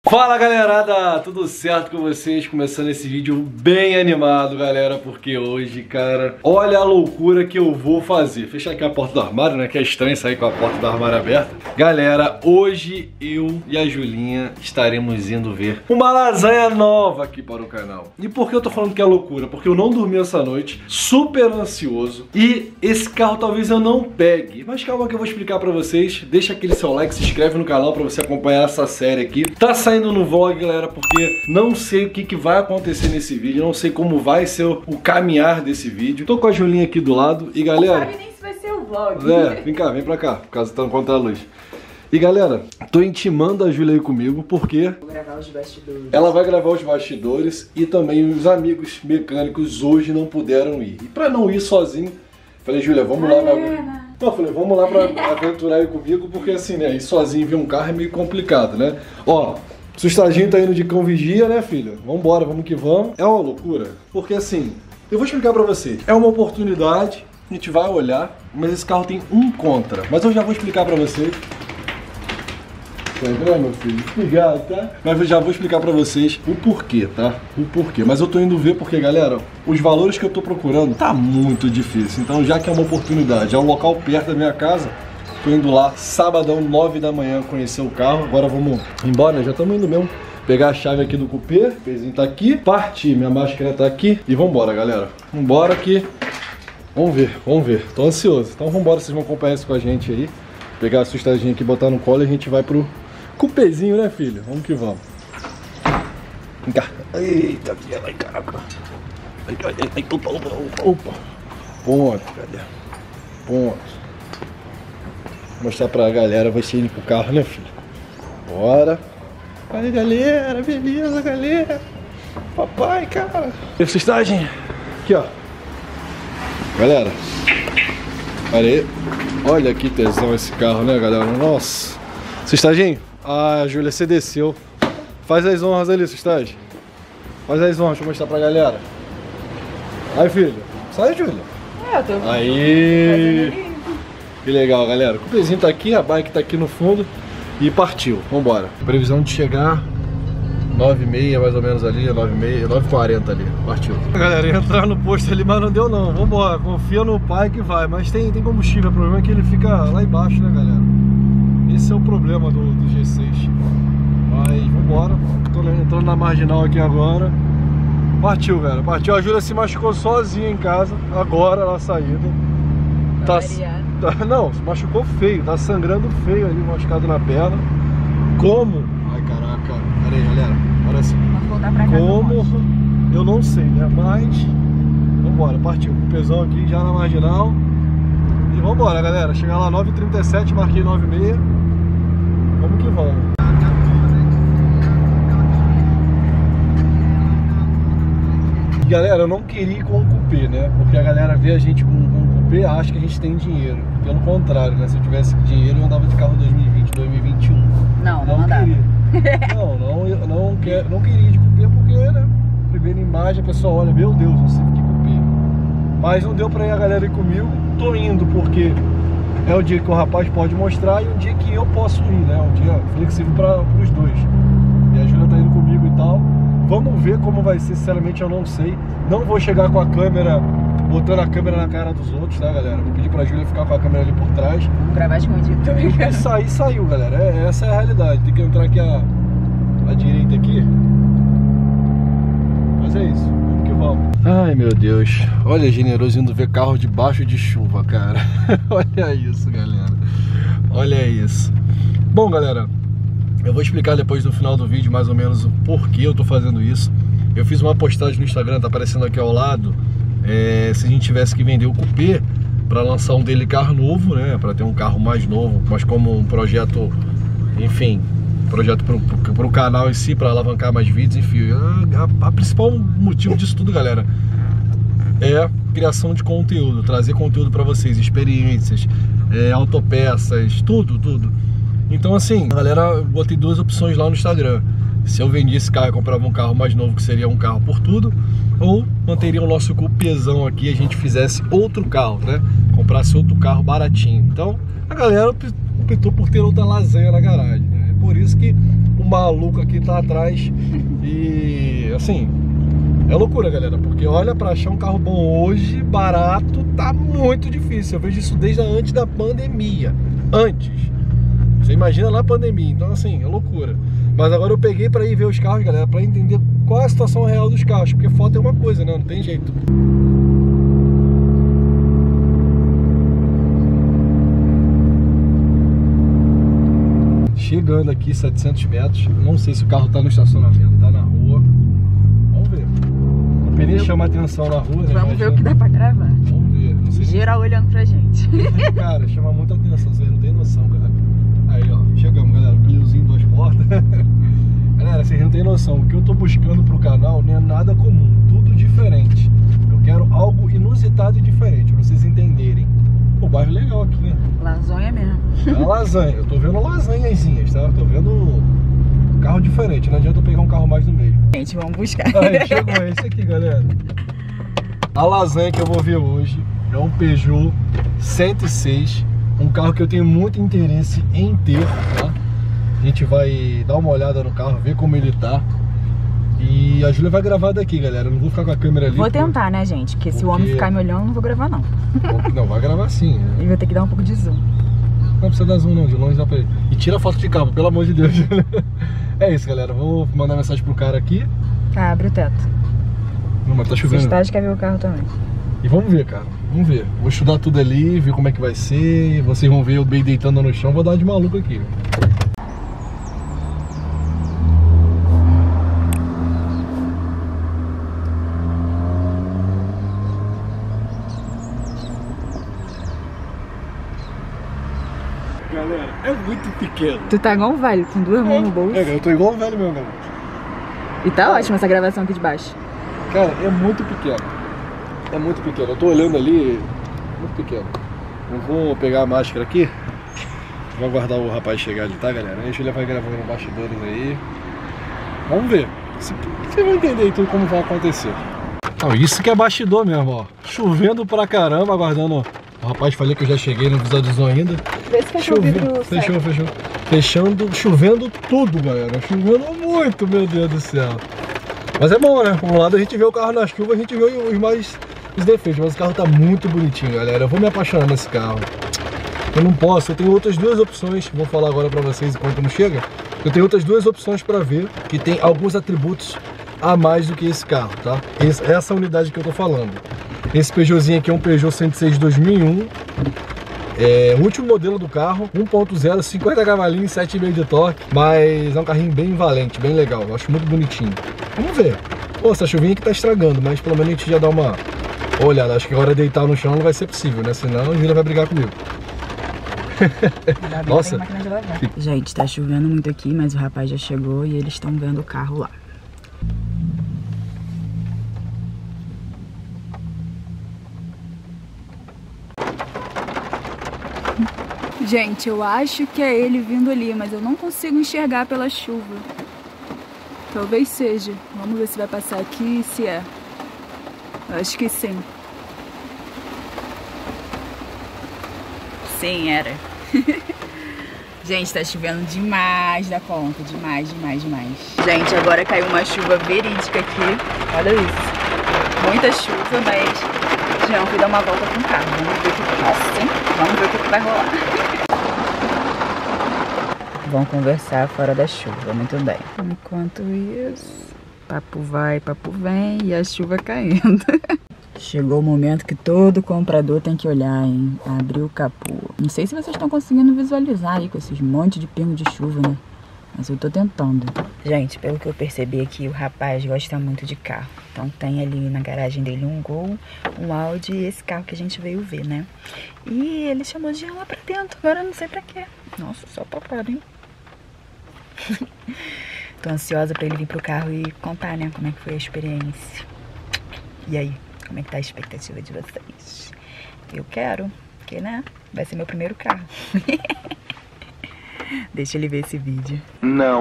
Fala galerada, tudo certo com vocês? Começando esse vídeo bem animado, galera, porque hoje, cara, olha a loucura que eu vou fazer. Fechar aqui a porta do armário, né, que é estranho sair com a porta do armário aberta. Galera, hoje eu e a Julinha estaremos indo ver uma lasanha nova aqui para o canal. E por que eu tô falando que é loucura? Porque eu não dormi essa noite, super ansioso, e esse carro talvez eu não pegue. Mas calma que eu vou explicar pra vocês. Deixa aquele seu like, se inscreve no canal pra você acompanhar essa série aqui. Tá saindo no vlog, galera, porque não sei o que vai acontecer nesse vídeo, não sei como vai ser o caminhar desse vídeo. Tô com a Julinha aqui do lado e, galera... Não sabe nem se vai ser o vlog. Vem cá, vem pra cá, por causa que tá contra a luz. E, galera, tô intimando a Julia aí comigo, porque... Vou gravar os bastidores. Ela vai gravar os bastidores e também os amigos mecânicos hoje não puderam ir. E pra não ir sozinho, falei, Julia, vamos lá... Não, falei, vamos lá pra aventurar aí comigo, porque assim, né, ir sozinho ver um carro é meio complicado, né? Ó... Se o Estadinho tá indo de cão vigia, né, filho? Vambora, vamos que vamos. É uma loucura, porque assim, eu vou explicar pra vocês. É uma oportunidade, a gente vai olhar, mas esse carro tem um contra. Mas eu já vou explicar pra vocês. Tá vendo, meu filho? Obrigado, tá? Mas eu já vou explicar pra vocês o porquê, tá? O porquê. Mas eu tô indo ver porque, galera, os valores que eu tô procurando tá muito difícil. Então, já que é uma oportunidade, é um local perto da minha casa, tô indo lá, sabadão, 9 da manhã, conhecer o carro. Agora vamos embora, já estamos indo mesmo. Pegar a chave aqui do cupê, o pezinho tá aqui, partir, minha máscara tá aqui. E vambora, galera. Vambora que... Vamos ver. Tô ansioso. Então vambora, vocês vão acompanhar isso com a gente aí. Pegar a assustadinha aqui, botar no colo e a gente vai pro cupêzinho, né, filho? Vamos que vamos. Vem cá. Eita, ai, caraca. Ai, opa. Ponto, galera. Ponto. Vou mostrar pra galera, vai ser indo pro carro, né, filho? Bora! Olha, galera, beleza, galera! Papai, cara! Assustagem! Aqui, ó! Galera! Olha aí! Olha que tesão esse carro, né, galera? Nossa! Assustagem! Ah, Júlia, você desceu! Faz as honras ali, Assustagem! Faz as honras, deixa eu mostrar pra galera! Aí, filho! Sai, Júlia! Eu tô aí! Que legal, galera. O cupezinho tá aqui, a bike tá aqui no fundo e partiu. Vambora. Previsão de chegar 9h30 mais ou menos ali, 9h30, 9h40 ali. Partiu. Galera, ia entrar no posto ali, mas não deu não. Vambora. Confia no pai que vai. Mas tem combustível. O problema é que ele fica lá embaixo, né, galera? Esse é o problema do G6. Mas vambora. Tô entrando na marginal aqui agora. Partiu, galera. Partiu. A Júlia se machucou sozinha em casa. Agora na saída. Não, se machucou feio, tá sangrando feio ali, machucado na perna. Como? Ai, caraca, pera aí, galera, olha assim. Como? Eu não sei, né, mas vambora, partiu, o pesão aqui já na marginal. E vambora, galera, chegar lá 9h37, marquei 9h30. Vamos que vamos. Galera, eu não queria ir com o cupê, né, porque a galera vê a gente com acho que a gente tem dinheiro. Pelo contrário, né? Se eu tivesse dinheiro, eu andava de carro 2020, 2021. Não andava. Não queria de cupê porque, né? Primeira imagem, a pessoa olha, meu Deus, você que cupê. Mas não deu pra ir a galera ir comigo. Tô indo porque é o dia que o rapaz pode mostrar e o dia que eu posso ir, né? Um dia flexível para os dois. E a Júlia tá indo comigo e tal. Vamos ver como vai ser, sinceramente eu não sei. Não vou chegar com a câmera, botando a câmera na cara dos outros, tá, galera? Vou pedir pra Júlia ficar com a câmera ali por trás. Vamos gravar escondido. E saiu, galera. Essa é a realidade. Tem que entrar aqui à direita aqui. Mas é isso. Vamos que vamos. Ai, meu Deus. Olha, generoso indo ver carro debaixo de chuva, cara. Olha isso, galera. Olha isso. Bom, galera, eu vou explicar depois no final do vídeo mais ou menos o porquê eu tô fazendo isso. Eu fiz uma postagem no Instagram, tá aparecendo aqui ao lado. Se a gente tivesse que vender o cupê para lançar um dele carro novo, né, para ter um carro mais novo, mas como um projeto, enfim, projeto para o canal em si, para alavancar mais vídeos, enfim, a principal motivo disso tudo, galera, é criação de conteúdo, trazer conteúdo para vocês, experiências, autopeças, tudo. Então assim, galera, eu botei duas opções lá no Instagram. Se eu vendesse esse carro e comprava um carro mais novo, que seria um carro por tudo, ou manteria o nosso cupezão aqui e a gente fizesse outro carro, né? Comprasse outro carro baratinho. Então, a galera optou por ter outra lasanha na garagem, né? É por isso que o maluco aqui tá atrás. E assim, é loucura, galera, porque olha, pra achar um carro bom hoje, barato, tá muito difícil. Eu vejo isso desde antes da pandemia. Antes. Você imagina lá a pandemia, então assim, é loucura. Mas agora eu peguei pra ir ver os carros, galera, pra entender qual é a situação real dos carros, porque foto é uma coisa, né? Não tem jeito. Chegando aqui 700 metros, não sei se o carro tá no estacionamento, tá na rua. Vamos ver. O pneu chama atenção na rua, né? Vamos ver o que dá pra gravar. Vamos ver. Não sei Geral olhando pra gente. Cara, chama muita atenção, vocês não tem noção, cara. Aí, ó, chegamos, galera. Pneuzinho, 2 portas. Galera, vocês não tem noção. O que eu tô buscando pro canal não é nada comum, tudo diferente. Eu quero algo inusitado e diferente, pra vocês entenderem. Pô, bairro legal aqui, né? Lasanha mesmo. É uma lasanha, eu tô vendo lasanhazinhas, tá? Eu tô vendo carro diferente, não adianta eu pegar um carro mais do mesmo. Gente, vamos buscar. Aí, chegou esse aqui, galera. A lasanha que eu vou ver hoje é um Peugeot 106, um carro que eu tenho muito interesse em ter, tá? A gente vai dar uma olhada no carro, ver como ele tá. E a Júlia vai gravar daqui, galera. Eu não vou ficar com a câmera ali. Vou tentar, né, gente? Porque se o homem ficar me olhando, eu não vou gravar, não. Não, vai gravar sim. E vou ter que dar um pouco de zoom. Não precisa dar zoom não, de longe dá pra ir. E tira foto de carro, pelo amor de Deus. É isso, galera. Vou mandar mensagem pro cara aqui. Ah, abre o teto. Não, mas tá Se chovendo. estágio quer ver o carro também. E vamos ver, cara. Vamos ver. Vou estudar tudo ali, ver como é que vai ser. Vocês vão ver eu bem deitando no chão. Vou dar uma de maluco aqui. Galera, é muito pequeno. Tu tá igual um velho, com 2 mãos no bolso. Eu tô igual um velho mesmo, galera. E tá ótima essa gravação aqui de baixo. Cara, é muito pequeno. É muito pequeno. Eu tô olhando ali, muito pequeno. Eu vou pegar a máscara aqui. Vou aguardar o rapaz chegar ali, tá, galera? Aí a Júlia vai gravando bastidores aí. Vamos ver. Vocês vão entender tudo como vai acontecer. Então, isso que é bastidor mesmo, ó. Chovendo pra caramba, aguardando. O rapaz falei que eu já cheguei, não visualizou ainda. Vê se fechou o vidro. Fechou. Fechando, chovendo tudo, galera. Chovendo muito, meu Deus do céu. Mas é bom, né? Por um lado a gente vê o carro na chuva, a gente vê os defeitos. Mas o carro tá muito bonitinho, galera. Eu vou me apaixonar nesse carro. Eu não posso, eu tenho outras 2 opções. Vou falar agora pra vocês enquanto não chega. Eu tenho outras 2 opções pra ver, que tem alguns atributos a mais do que esse carro, tá? Essa unidade que eu tô falando. Esse Peugeotzinho aqui é um Peugeot 106 2001. É o último modelo do carro, 1.0, 50 cavalinhos, 7,5 de torque. Mas é um carrinho bem valente, bem legal. Eu acho muito bonitinho. Vamos ver. Pô, essa chuvinha aqui tá estragando, mas pelo menos a gente já dá uma olhada. Acho que agora deitar no chão não vai ser possível, né? Senão a Júlia vai brigar comigo. Nossa. Gente, tá chovendo muito aqui, mas o rapaz já chegou e eles estão vendo o carro lá. Gente, eu acho que é ele vindo ali, mas eu não consigo enxergar pela chuva. Talvez seja. Vamos ver se vai passar aqui e se é. Eu acho que sim. Sim, era. Gente, tá chovendo demais da conta. Demais. Gente, agora caiu uma chuva verídica aqui. Olha isso. Muita chuva, mas Jean fui dar uma volta com o carro. Vamos ver o que... Nossa, hein? Vamos ver o que vai rolar. Vão conversar fora da chuva, muito bem. Enquanto isso, papo vai, papo vem e a chuva caindo. Chegou o momento que todo comprador tem que olhar, hein? Abrir o capô. Não sei se vocês estão conseguindo visualizar aí com esses montes de pingo de chuva, né? Mas eu tô tentando. Gente, pelo que eu percebi aqui, o rapaz gosta muito de carro. Então tem ali na garagem dele um Gol, um Audi e esse carro que a gente veio ver, né? E ele chamou de Jean lá pra dentro, agora eu não sei pra quê. Nossa, só papada, hein? Tô ansiosa pra ele vir pro carro e contar, né, como é que foi a experiência. E aí, como é que tá a expectativa de vocês? Eu quero, porque, né, vai ser meu primeiro carro. Deixa ele ver esse vídeo. Não.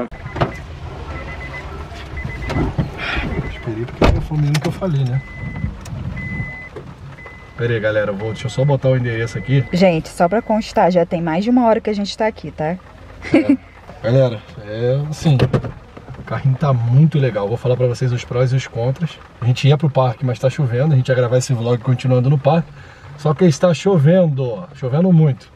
Esperei porque foi o mesmo que eu falei, né? Pera aí, galera, deixa eu só botar o endereço aqui. Gente, só pra constar, já tem mais de 1 hora que a gente tá aqui, tá? É. Galera, assim, o carrinho tá muito legal. Vou falar pra vocês os prós e os contras. A gente ia pro parque, mas tá chovendo. A gente ia gravar esse vlog continuando no parque. Só que está chovendo, chovendo muito.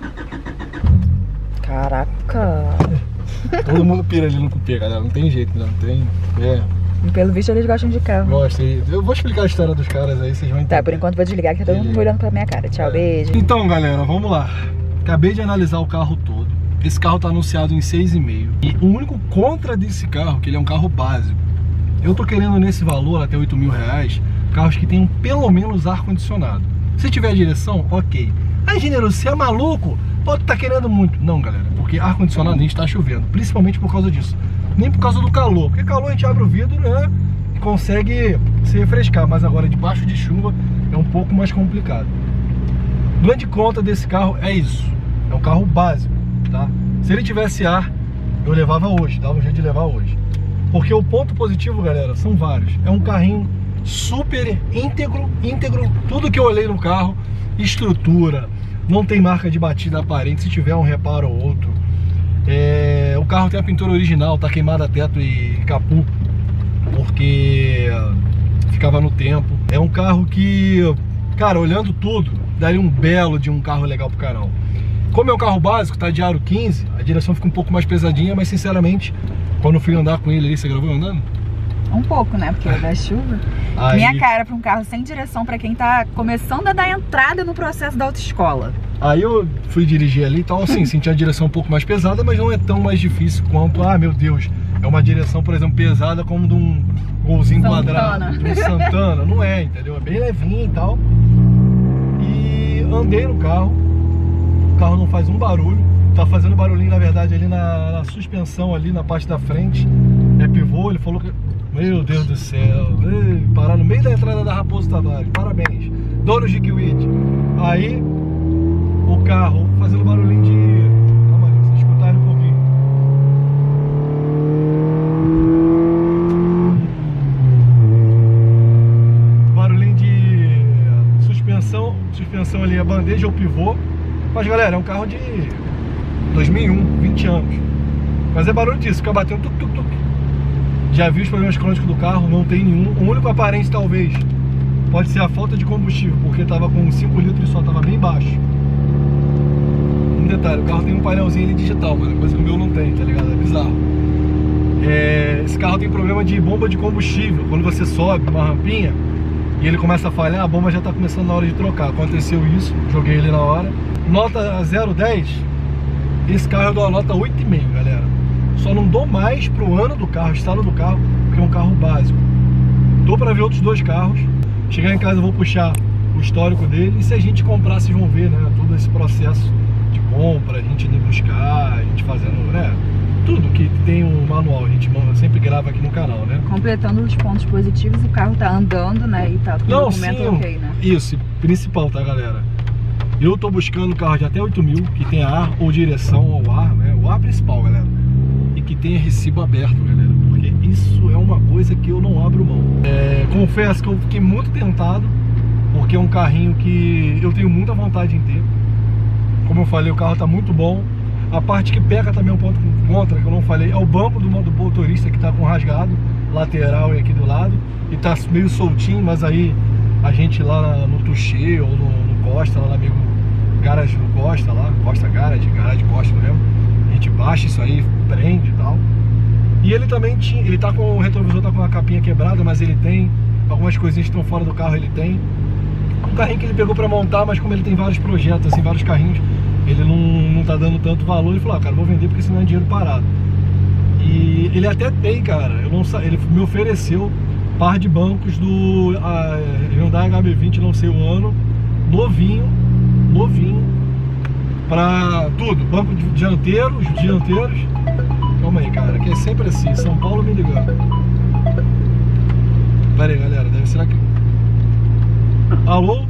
Caraca! Todo mundo pira ali no cupê, galera. Não tem jeito, não tem... E pelo visto eles gostam de carro. Gosto. Eu vou explicar a história dos caras aí, vocês vão entender. Tá, por enquanto vou desligar que tá todo mundo olhando pra minha cara. Tchau, beijo. Então, galera, vamos lá. Acabei de analisar o carro todo. Esse carro tá anunciado em 6,5. E o único contra desse carro, que ele é um carro básico. Eu tô querendo nesse valor, até 8 mil reais, carros que tenham pelo menos ar-condicionado. Se tiver direção, ok. Aí, Generoso, você é maluco? Pode estar querendo muito. Não, galera, porque ar-condicionado a gente tá chovendo. Principalmente por causa disso. Nem por causa do calor. Porque calor a gente abre o vidro, né? E consegue se refrescar. Mas agora, debaixo de chuva, é um pouco mais complicado. Grande conta desse carro é isso. É um carro básico, tá? Se ele tivesse ar, eu levava hoje. Dava um jeito de levar hoje. Porque o ponto positivo, galera, são vários. É um carrinho super íntegro. Tudo que eu olhei no carro, estrutura, não tem marca de batida aparente, se tiver um reparo ou outro. O carro tem a pintura original, tá queimada teto e capô, porque ficava no tempo. É um carro que, cara, olhando tudo, daria um belo de um carro legal pro canal. Como é um carro básico, tá de aro 15, a direção fica um pouco mais pesadinha, mas sinceramente, quando eu fui andar com ele ali, você gravou andando? Um pouco, né? Porque é da chuva. Aí... Minha cara pra um carro sem direção pra quem tá começando a dar entrada no processo da autoescola. Aí eu fui dirigir ali e tal, assim, senti a direção um pouco mais pesada, mas não é tão mais difícil quanto, meu Deus, é uma direção, por exemplo, pesada como de um golzinho quadrado, de um Santana. Não é, entendeu? É bem levinho e tal. E andei no carro, o carro não faz um barulho. Tá fazendo barulhinho, na verdade, ali na suspensão, ali na parte da frente. É pivô, ele falou que... Meu Deus do céu, parar no meio da entrada da Raposo Tavares, parabéns, dono de Kiwit. Aí, o carro fazendo barulhinho de... Calma aí, vocês escutarem um pouquinho. Barulhinho de suspensão ali, a bandeja ou pivô. Mas galera, é um carro de 2001, 20 anos. Mas é barulho disso, fica batendo tuc. Já vi os problemas crônicos do carro, não tem nenhum. O único aparente talvez pode ser a falta de combustível, porque tava com 5 litros e só tava bem baixo. Um detalhe, o carro tem um painelzinho ali digital, mano, coisa que o meu não tem, tá ligado? É bizarro. Esse carro tem problema de bomba de combustível. Quando você sobe uma rampinha e ele começa a falhar, a bomba já tá começando na hora de trocar. Aconteceu isso, joguei ele na hora. Nota 0,10, esse carro eu dou a nota 8,5, galera. Só não dou mais pro ano do carro, estado do carro, porque é um carro básico. Dou pra ver outros dois carros. Chegar em casa eu vou puxar o histórico dele. E se a gente comprar, vocês vão ver, né? Todo esse processo de compra, a gente ir buscar, a gente fazendo, né? Tudo que tem um manual, a gente sempre grava aqui no canal, né? Completando os pontos positivos, o carro tá andando, né? E tá tudo documento ok, né? Isso, principal, tá, galera? Eu tô buscando carro de até 8 mil, que tenha ar ou direção ao ar, né? O ar principal, galera. E que tenha recibo aberto, galera, porque isso é uma coisa que eu não abro mão. Confesso que eu fiquei muito tentado, porque é um carrinho que eu tenho muita vontade em ter. Como eu falei, o carro tá muito bom. A parte que peca também é um ponto contra, que eu não falei, é o banco do motorista que tá com rasgado, lateral e aqui do lado, e tá meio soltinho, mas aí a gente lá no Tuxê ou no Costa, lá no amigo Garage do Costa, lá, Costa Garage Costa mesmo, a gente baixa isso aí, prende e tal. E ele também tinha, ele tá com o retrovisor, tá com a capinha quebrada, mas ele tem algumas coisinhas que estão fora do carro, ele tem. Um carrinho que ele pegou pra montar, mas como ele tem vários projetos, assim, vários carrinhos, ele não tá dando tanto valor. Ele falou, cara, vou vender porque senão é dinheiro parado. E ele até tem, cara, ele me ofereceu par de bancos do Hyundai HB20, não sei o ano, novinho, pra tudo, banco de dianteiros. Calma aí, cara, que é sempre assim, São Paulo me ligando. Pera aí, galera, será que... Alô?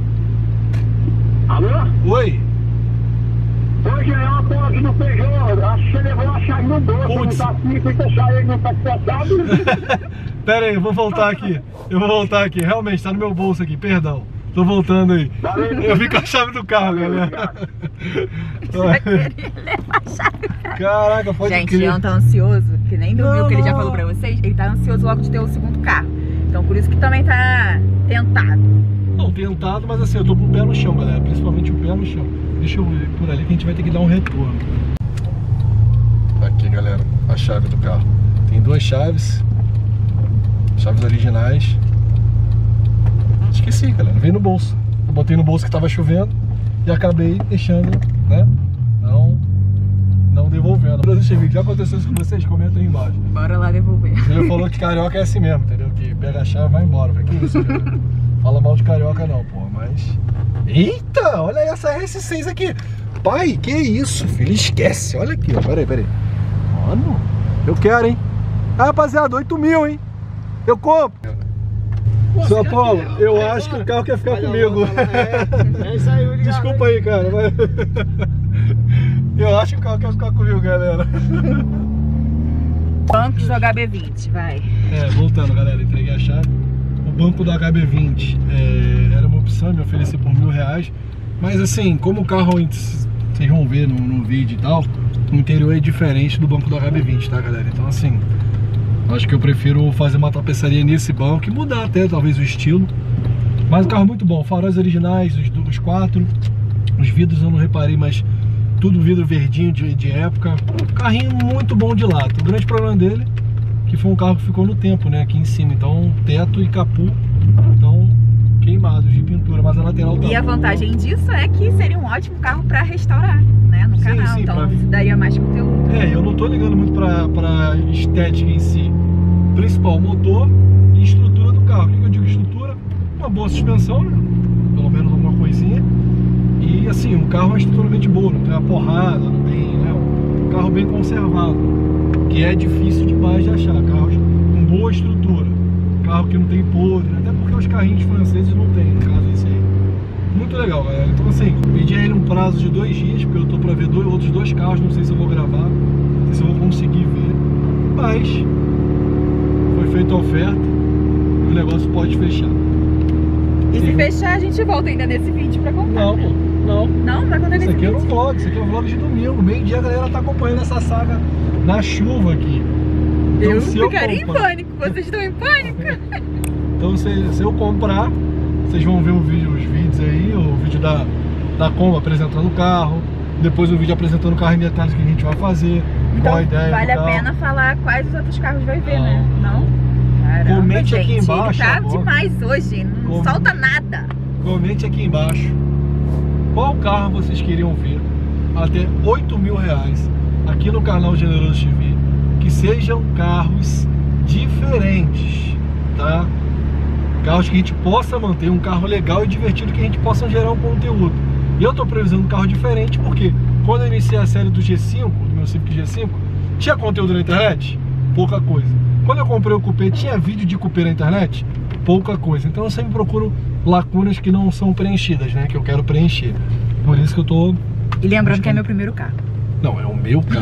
Alô? Oi? Hoje é uma porra aqui no Peugeot, acho que você levou a chave no bolso, não tá assim, foi fechar ele, não tá fechado. Pera aí, eu vou voltar aqui, realmente, tá no meu bolso aqui, perdão. Tô voltando aí. Eu vim com a chave do carro, galera. Caraca, pode Gente, crer. o Ian tá ansioso, que nem dormiu, Não, que ele já não. falou pra vocês. Ele tá ansioso logo de ter o segundo carro. Então por isso que também tá tentado. Não, tentado, mas assim, eu tô com o pé no chão, galera. Principalmente o pé no chão. Deixa eu ver por ali que a gente vai ter que dar um retorno. Aqui, galera, a chave do carro. Tem duas chaves. Chaves originais. Esqueci, galera. Veio no bolso. Eu botei no bolso que tava chovendo e acabei deixando, né? Não devolvendo. Já aconteceu isso com vocês? Comenta aí embaixo. Bora lá devolver. Ele falou que carioca é assim mesmo, entendeu? Que pega a chave e vai embora. Falei, que isso, cara? Fala mal de carioca não, pô, mas... Eita, olha essa RS6 aqui. Pai, que isso, filho? Esquece. Olha aqui, ó. Peraí. Mano, eu quero, hein? Ah, rapaziada, 8 mil, hein? Eu compro. São Paulo, eu acho que o carro quer ficar comigo. É isso aí, obrigado. Desculpa aí, cara. Mas... eu acho que o carro quer ficar comigo, galera. Bancos do HB20, vai. Voltando, galera, entreguei a chave. O banco do HB20 era uma opção, me oferecer por R$1.000. Mas assim, como o carro, vocês vão ver no vídeo e tal, o interior é diferente do banco do HB20, tá, galera? Então assim, acho que eu prefiro fazer uma tapeçaria nesse banco e mudar até talvez o estilo. Mas o carro é muito bom, faróis originais, os quatro. Os vidros eu não reparei, mas tudo vidro verdinho de época. Carrinho muito bom de lata. O grande problema dele que foi um carro que ficou no tempo, né, aqui em cima. Então teto e capô estão queimados de pintura, mas a lateral tá E a vantagem disso é que seria um ótimo carro para restaurar, né, no canal. Sim, então daria mais conteúdo. Eu não tô ligando muito pra estética em si. Principal, motor e estrutura do carro. O que eu digo estrutura? Uma boa suspensão, né? Pelo menos alguma coisinha. E assim, um carro é estruturalmente bom, não tem uma porrada, não tem, né? Um carro bem conservado, que é difícil demais de achar. Carros com boa estrutura, carro que não tem podre, até porque os carrinhos franceses não tem, no caso esse aí. Muito legal, galera. Então assim, pedi a ele um prazo de 2 dias, porque eu tô pra ver outros 2 carros, não sei se eu vou gravar, não sei se eu vou conseguir ver, mas foi feita a oferta e o negócio pode fechar. E se fechar, a gente volta ainda nesse vídeo pra contar. Não, pô, não. Não, vai contar nesse Isso aqui vídeo. é um vlog, isso aqui é um vlog de domingo. Meio-dia a galera tá acompanhando essa saga na chuva aqui. Então, Eu se ficaria em comprar- pânico, vocês estão em pânico? Então se eu comprar, vocês vão ver os vídeos aí, o vídeo da Kombi apresentando o carro, depois o vídeo apresentando o carro em detalhes que a gente vai fazer, Então qual a ideia vale do a carro. pena falar quais os outros carros vai ver, Não. né? Não? Caramba, Comente aqui gente, embaixo tá agora. demais hoje, não solta nada. Comente aqui embaixo qual carro vocês queriam ver até R$8.000 aqui no canal Generoso TV, que sejam carros diferentes, tá? Carros que a gente possa manter, um carro legal e divertido, que a gente possa gerar um conteúdo. E eu tô previsando um carro diferente porque quando eu iniciei a série do G5, do meu Civic G5, tinha conteúdo na internet? Pouca coisa. Quando eu comprei o Coupé, tinha vídeo de Coupé na internet? Pouca coisa. Então eu sempre procuro lacunas que não são preenchidas, né? Que eu quero preencher. Por isso que eu tô... E lembrando que é meu primeiro carro. Não, é o meu carro.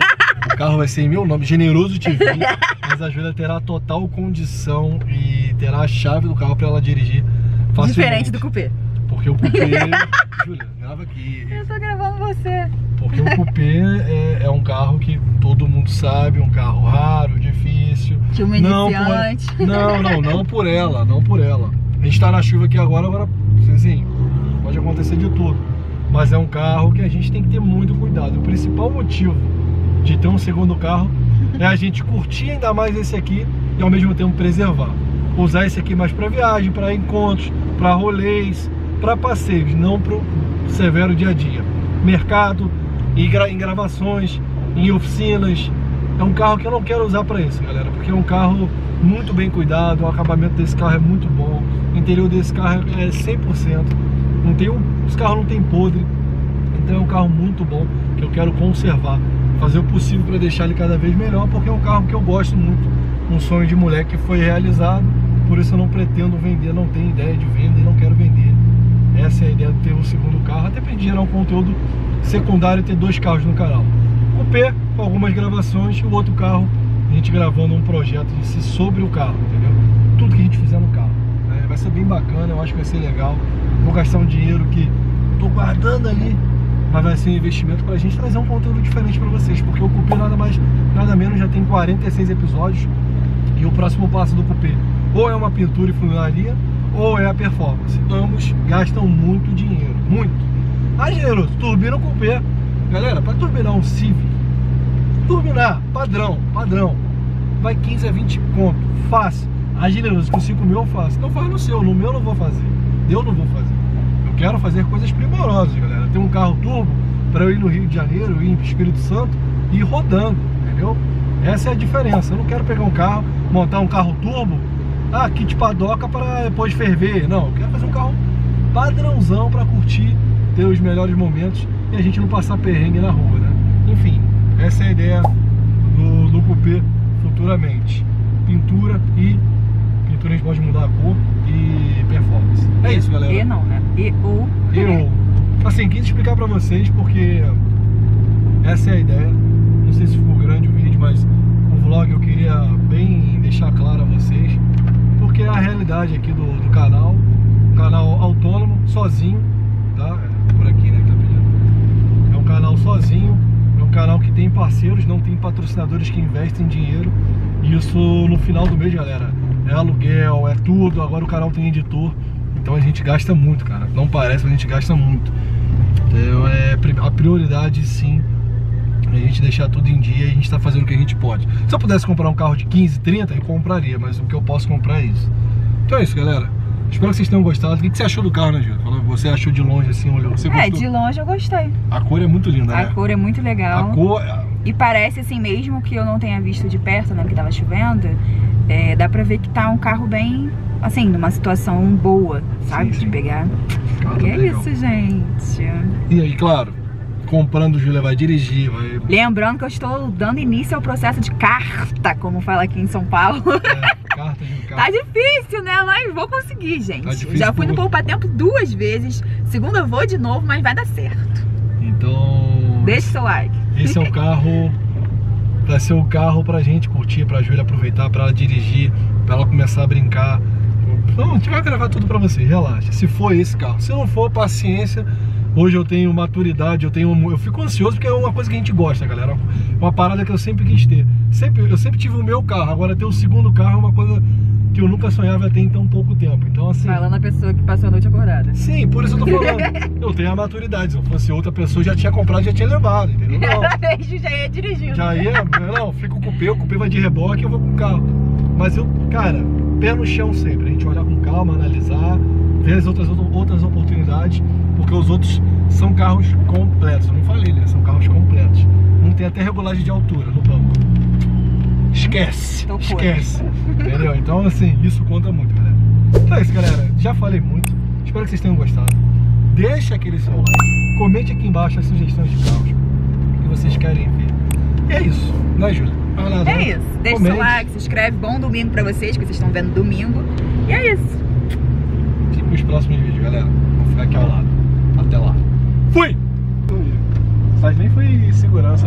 O carro vai ser em meu nome, Generoso TV. Mas a Júlia terá total condição e terá a chave do carro para ela dirigir facilmente. Diferente do Coupé. Porque o Coupé... Júlia, grava aqui. Eu tô gravando você. Porque o Coupé é um carro que todo mundo sabe, um carro raro, difícil. De uma iniciante. Não por ela, não por ela. A gente tá na chuva aqui agora, assim, pode acontecer de tudo. Mas é um carro que a gente tem que ter muito cuidado. O principal motivo de ter um segundo carro é a gente curtir ainda mais esse aqui e ao mesmo tempo preservar. Usar esse aqui mais para viagem, para encontros, para rolês, para passeios, não para o severo dia a dia. Mercado, em gravações, em oficinas. É um carro que eu não quero usar para isso, galera, porque é um carro muito bem cuidado, o acabamento desse carro é muito bom, o interior desse carro é 100%, esse carro não tem podre, então é um carro muito bom que eu quero conservar, fazer o possível para deixar ele cada vez melhor, porque é um carro que eu gosto muito, um sonho de moleque que foi realizado, por isso eu não pretendo vender, não tenho ideia de venda e não quero vender. Essa é a ideia de ter um segundo carro, até para gerar um conteúdo secundário e ter 2 carros no canal. Coupé com algumas gravações e o outro carro a gente gravando um projeto sobre o carro, entendeu? Tudo que a gente fizer no carro, né? vai ser bem bacana, eu acho que vai ser legal. Vou gastar um dinheiro que tô guardando ali, mas vai ser um investimento pra gente trazer um conteúdo diferente pra vocês, porque o Coupé nada mais, nada menos já tem 46 episódios e o próximo passo do Coupé ou é uma pintura e funilaria ou é a performance. Ambos gastam muito dinheiro, muito. Ah, generoso, turbina o Coupé. Galera, pra turbinar um Civic, turbinar, padrão, vai 15 a 20 conto, fácil. Ah, generoso, com 5 mil eu faço. Então faz no seu, no meu eu não vou fazer. Eu não vou fazer. Eu quero fazer coisas primorosas, galera. Tem um carro turbo para eu ir no Rio de Janeiro, ir em Espírito Santo e ir rodando, entendeu? Essa é a diferença. Eu não quero pegar um carro, montar um carro turbo, kit padoca para depois ferver. Não, eu quero fazer um carro padrãozão para curtir, ter os melhores momentos e a gente não passar perrengue na rua, né? Enfim, essa é a ideia do Coupé futuramente. Pintura a gente pode mudar a cor e performance. É isso, galera. E não, né? E-U. Assim, quis explicar pra vocês porque essa é a ideia. Não sei se ficou grande o vídeo, mas o vlog eu queria bem deixar claro a vocês, porque é a realidade aqui do canal. Um canal autônomo, sozinho, tá? Por aqui, né, que tá pedindo. É um canal sozinho, é um canal que tem parceiros, não tem patrocinadores que investem dinheiro. Isso no final do mês, galera, é aluguel, é tudo. Agora o canal tem editor, então a gente gasta muito, cara. Não parece, mas a gente gasta muito. Então é a prioridade, sim, a gente deixar tudo em dia e a gente tá fazendo o que a gente pode. Se eu pudesse comprar um carro de 15, 30, eu compraria, mas o que eu posso comprar é isso. Então é isso, galera. Espero que vocês tenham gostado. O que você achou do carro, né, Gil? Você achou de longe assim, olhou? Você gostou? De longe eu gostei. A cor é muito linda, né? A cor é muito legal. A cor... E parece assim, mesmo que eu não tenha visto de perto, né, que tava chovendo, dá pra ver que tá um carro bem, assim, numa situação boa, sabe? Sim. De pegar. E é legal. Isso, gente. E aí, claro, comprando, Júlia vai dirigir, vai... Lembrando que eu estou dando início ao processo de carta, como fala aqui em São Paulo. Carta de carro. Tá difícil, né? Mas vou conseguir, gente. Tá difícil. Já fui no Poupa Tempo 2 vezes. Segunda eu vou de novo, mas vai dar certo. Então... deixa o seu like. Esse é o carro, vai ser o carro pra gente curtir, pra Júlia aproveitar, pra ela dirigir, pra ela começar a brincar. Então, a gente vai gravar tudo pra você, relaxa. Se for esse carro, se não for, paciência. Hoje eu tenho maturidade, eu fico ansioso porque é uma coisa que a gente gosta, galera. Uma parada que eu sempre quis ter. Eu sempre tive o meu carro, agora ter o segundo carro é uma coisa que eu nunca sonhava ter em tão pouco tempo. Então, assim... Falando a pessoa que passou a noite acordada. Sim, por isso eu tô falando. Eu tenho a maturidade. Se eu fosse outra pessoa, já tinha comprado, já tinha levado, entendeu? Não. Já ia dirigindo. Já ia, não, fica o Coupé vai de reboque, eu vou com o carro. Mas eu, cara, pé no chão sempre. A gente olhar com calma, analisar, ver as outras oportunidades, porque os outros são carros completos. Eu não falei, né? São carros completos. Um tem até regulagem de altura no banco. Esquece, esquece, entendeu? Então, assim, isso conta muito, galera. Então é isso, galera. Já falei muito. Espero que vocês tenham gostado. Deixa aquele seu like. Comente aqui embaixo as sugestões de carros que vocês querem ver. E é isso, né, Júlia? É isso. Deixa seu like, se inscreve. Bom domingo pra vocês, que vocês estão vendo domingo. E é isso. Fique nos próximos vídeos, galera. Vou ficar aqui ao lado. Até lá. Fui! Mas nem foi segurança.